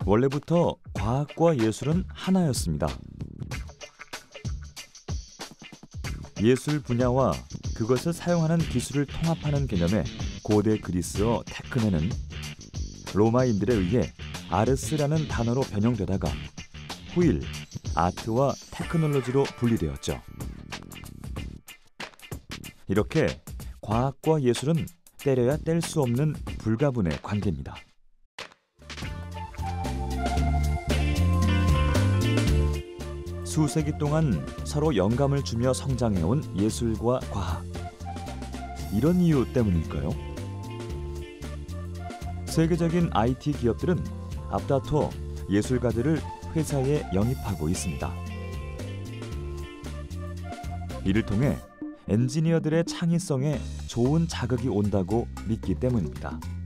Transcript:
원래부터 과학과 예술은 하나였습니다. 예술 분야와 그것을 사용하는 기술을 통합하는 개념의 고대 그리스어 테크네는 로마인들에 의해 아르스라는 단어로 변형되다가 후일 아트와 테크놀로지로 분리되었죠. 이렇게 과학과 예술은 때려야 뗄 수 없는 불가분의 관계입니다. 수세기 동안 서로 영감을 주며 성장해온 예술과 과학. 이런 이유 때문일까요? 세계적인 IT 기업들은 앞다퉈 예술가들을 회사에 영입하고 있습니다. 이를 통해 엔지니어들의 창의성에 좋은 자극이 온다고 믿기 때문입니다.